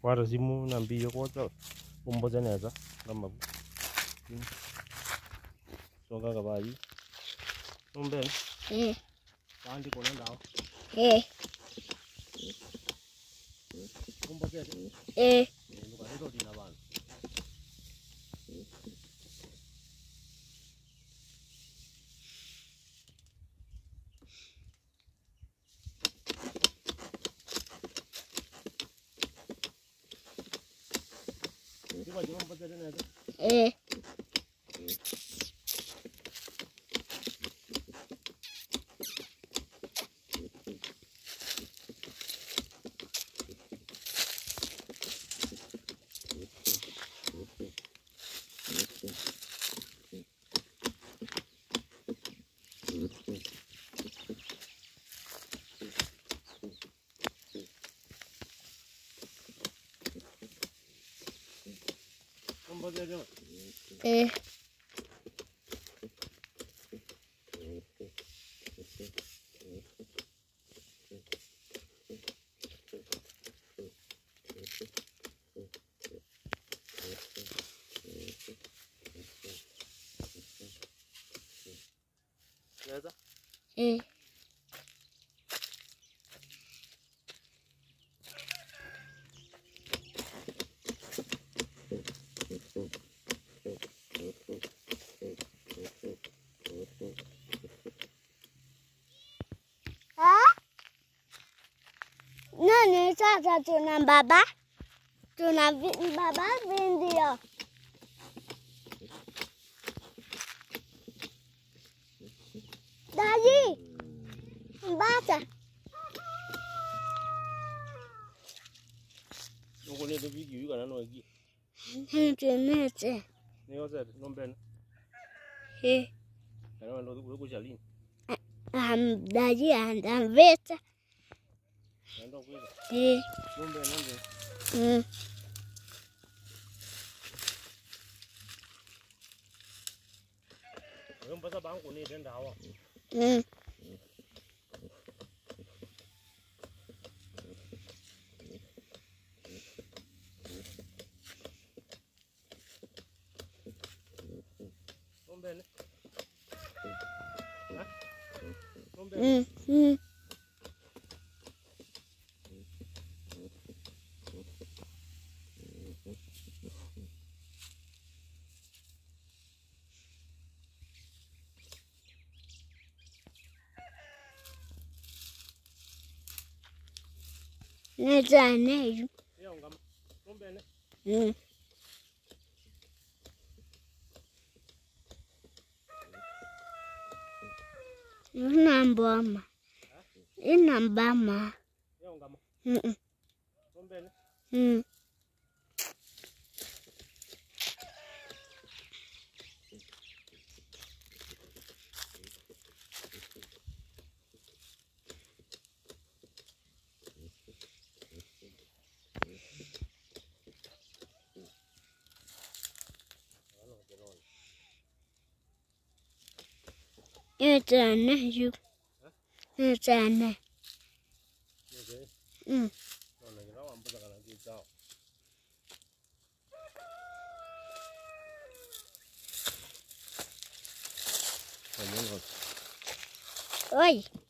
Guarda simu na mbio kota umboza neza kama songa kabai umbe bandi kona ndao umboza nuka hero dina bana Diba jom umboza neza umboza jom neza Nani sasa tuna baba vindio Daji mbata nuko ne video yuga na no gi nete ne oza no mbena kana ndo ku jalini Daji anda veta ndo kuiza no mbena ndo umboza bangu ni tenda hawa Umbene. Ha? Umbene. Neza neju Yo ngam. Umbene. Inambama inambama Yo ngam. Umbene. Neza neju neza ne Okay. Ona ngira wambuza kana kizao. Oi